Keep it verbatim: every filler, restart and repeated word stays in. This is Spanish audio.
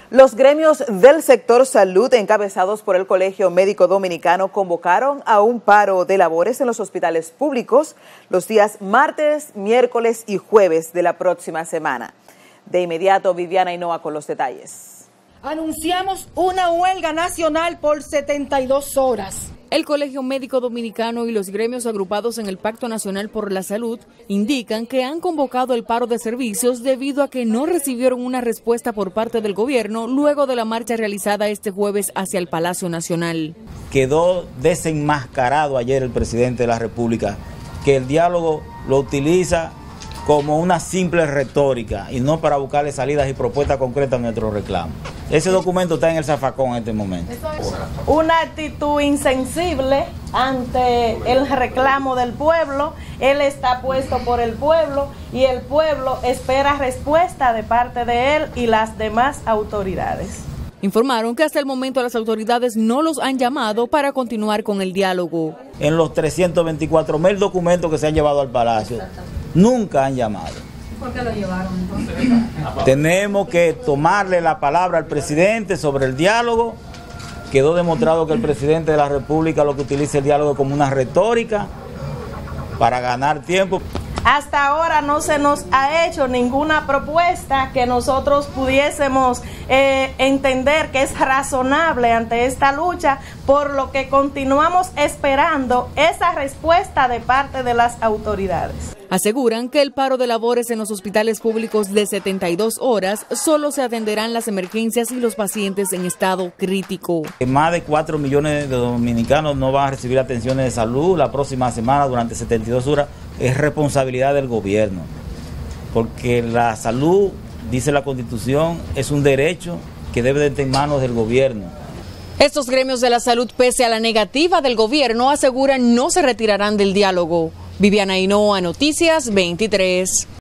Los gremios del sector salud, encabezados por el Colegio Médico Dominicano, convocaron a un paro de labores en los hospitales públicos los días martes, miércoles y jueves de la próxima semana. De inmediato, Viviana Hinoa con los detalles. Anunciamos una huelga nacional por setenta y dos horas. El Colegio Médico Dominicano y los gremios agrupados en el Pacto Nacional por la Salud indican que han convocado el paro de servicios debido a que no recibieron una respuesta por parte del gobierno luego de la marcha realizada este jueves hacia el Palacio Nacional. Quedó desenmascarado ayer el presidente de la República que el diálogo lo utiliza como una simple retórica y no para buscarle salidas y propuestas concretas a nuestros reclamos. Ese documento está en el zafacón en este momento. Una actitud insensible ante el reclamo del pueblo. Él está puesto por el pueblo y el pueblo espera respuesta de parte de él y las demás autoridades. Informaron que hasta el momento las autoridades no los han llamado para continuar con el diálogo. En los trescientos veinticuatro mil documentos que se han llevado al Palacio, nunca han llamado. ¿Por qué lo llevaron entonces? Tenemos que tomarle la palabra al presidente sobre el diálogo. Quedó demostrado que el presidente de la República lo que utiliza el diálogo como una retórica para ganar tiempo. Hasta ahora no se nos ha hecho ninguna propuesta que nosotros pudiésemos eh, entender que es razonable ante esta lucha, por lo que continuamos esperando esa respuesta de parte de las autoridades. Aseguran que el paro de labores en los hospitales públicos de setenta y dos horas solo se atenderán las emergencias y los pacientes en estado crítico. Más de cuatro millones de dominicanos no van a recibir atenciones de salud la próxima semana durante setenta y dos horas. Es responsabilidad del gobierno, porque la salud, dice la Constitución, es un derecho que debe de estar en manos del gobierno. Estos gremios de la salud, pese a la negativa del gobierno, aseguran no se retirarán del diálogo. Viviana Hinoa, Noticias veintitrés.